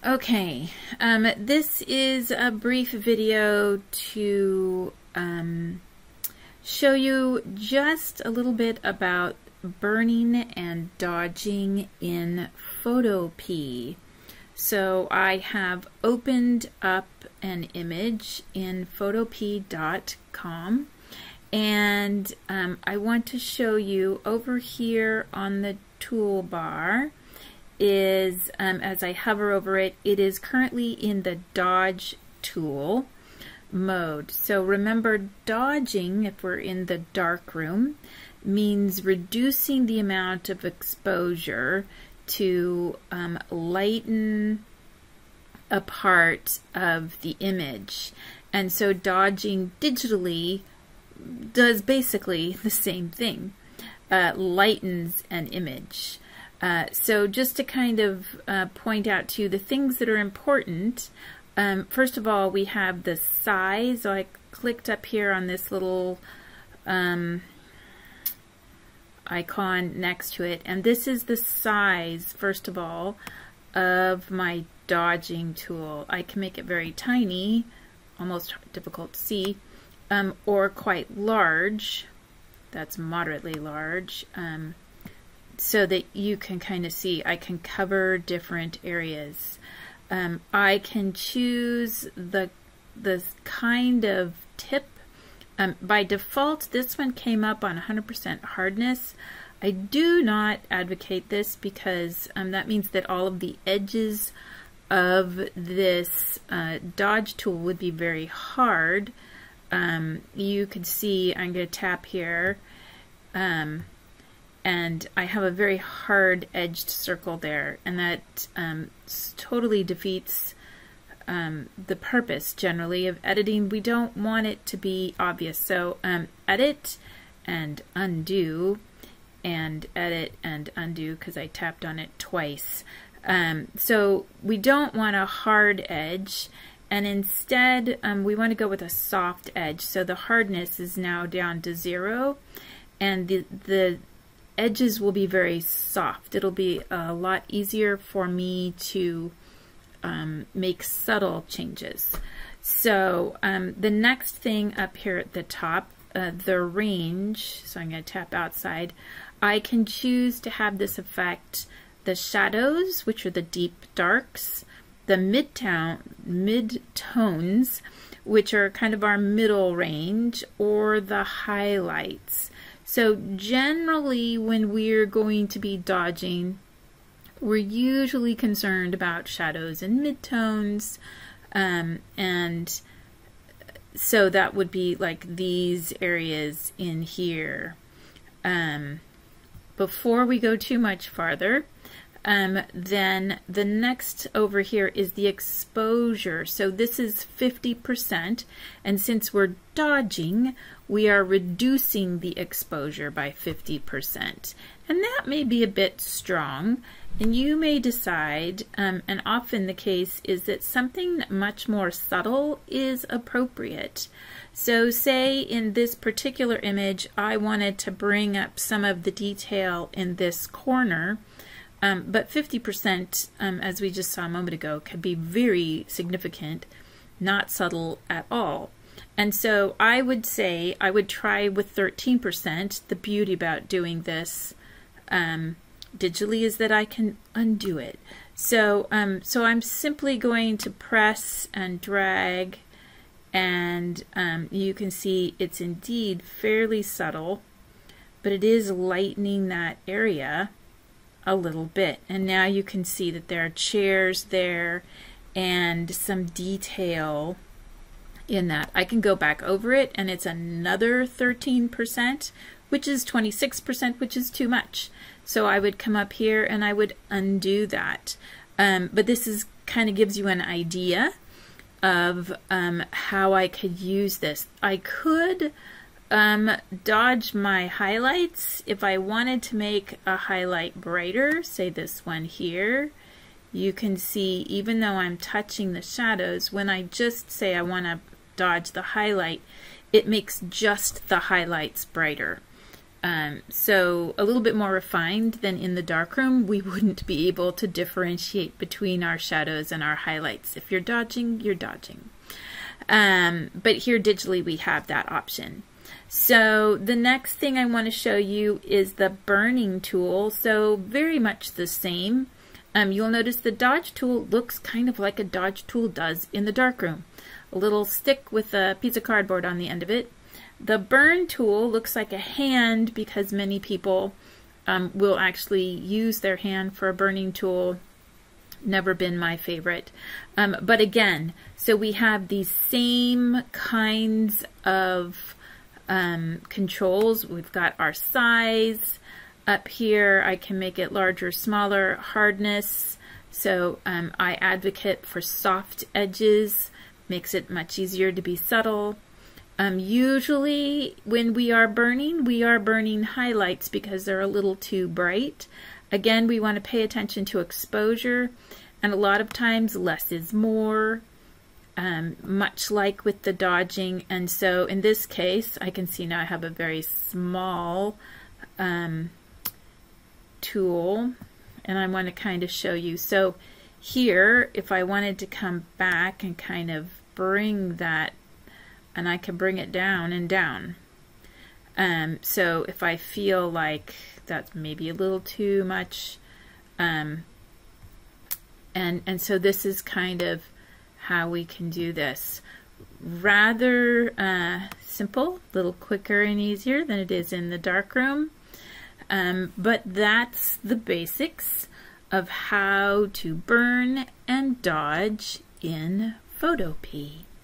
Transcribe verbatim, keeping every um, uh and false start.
Okay, um, this is a brief video to um, show you just a little bit about burning and dodging in Photopea. So I have opened up an image in photopea dot com, and um, I want to show you over here on the toolbar is, um, as I hover over it, it is currently in the dodge tool mode. So remember, dodging, if we're in the dark room, means reducing the amount of exposure to um, lighten a part of the image. And so dodging digitally does basically the same thing, uh, lightens an image. Uh, so just to kind of uh, point out to you the things that are important, um, first of all, we have the size. So I clicked up here on this little um, icon next to it, and this is the size, first of all, of my dodging tool. I can make it very tiny, almost difficult to see, um, or quite large. That's moderately large. Um, so that you can kind of see I can cover different areas. Um, I can choose the the kind of tip. Um, by default, this one came up on one hundred percent hardness. I do not advocate this because um, that means that all of the edges of this uh, dodge tool would be very hard. Um, you could see, I'm going to tap here, um, and I have a very hard edged circle there, and that um, totally defeats um, the purpose generally of editing. We don't want it to be obvious. So um, edit and undo, and edit and undo because I tapped on it twice. Um, so we don't want a hard edge, and instead um, we want to go with a soft edge. So the hardness is now down to zero, and the the edges will be very soft. It'll be a lot easier for me to um, make subtle changes. So um, the next thing up here at the top, uh, the range, so I'm going to tap outside, I can choose to have this affect the shadows, which are the deep darks, the mid-tone, mid-tones, which are kind of our middle range, or the highlights. So generally when we're going to be dodging, we're usually concerned about shadows and midtones, um, and so that would be like these areas in here. Um, before we go too much farther, Um, then the next over here is the exposure. So this is fifty percent, and since we're dodging, we are reducing the exposure by fifty percent. And that may be a bit strong, and you may decide, um, and often the case is that something much more subtle is appropriate. So say in this particular image, I wanted to bring up some of the detail in this corner. Um, but fifty percent, um, as we just saw a moment ago, can be very significant, not subtle at all. And so I would say I would try with thirteen percent. The beauty about doing this um, digitally is that I can undo it. So, um, so I'm simply going to press and drag, and um, you can see it's indeed fairly subtle, but it is lightening that area a little bit. And now you can see that there are chairs there and some detail in that. I can go back over it, and it's another thirteen percent, which is twenty-six percent, which is too much. So I would come up here and I would undo that. Um, but this is kind of gives you an idea of um, how I could use this. I could Um, dodge my highlights if I wanted to make a highlight brighter, say this one here. You can see, even though I'm touching the shadows, when I just say I want to dodge the highlight, it makes just the highlights brighter. Um, so a little bit more refined than in the darkroom. We wouldn't be able to differentiate between our shadows and our highlights. If you're dodging, you're dodging. Um, but here digitally we have that option. So the next thing I want to show you is the burning tool. So very much the same. Um, you'll notice the dodge tool looks kind of like a dodge tool does in the darkroom. A little stick with a piece of cardboard on the end of it. The burn tool looks like a hand because many people um, will actually use their hand for a burning tool. Never been my favorite. Um, but again, so we have these same kinds of um, controls. We've got our size up here. I can make it larger, smaller, hardness. So um, I advocate for soft edges. Makes it much easier to be subtle. Um, usually when we are burning, we are burning highlights because they're a little too bright. Again, we want to pay attention to exposure, and a lot of times less is more, um, much like with the dodging. And so in this case, I can see now I have a very small um, tool, and I want to kind of show you. So here, if I wanted to come back and kind of bring that, and I can bring it down and down. Um, so if I feel like that's maybe a little too much, um, and, and so this is kind of how we can do this. Rather uh, simple, a little quicker and easier than it is in the darkroom. Um, but that's the basics of how to burn and dodge in Photopea.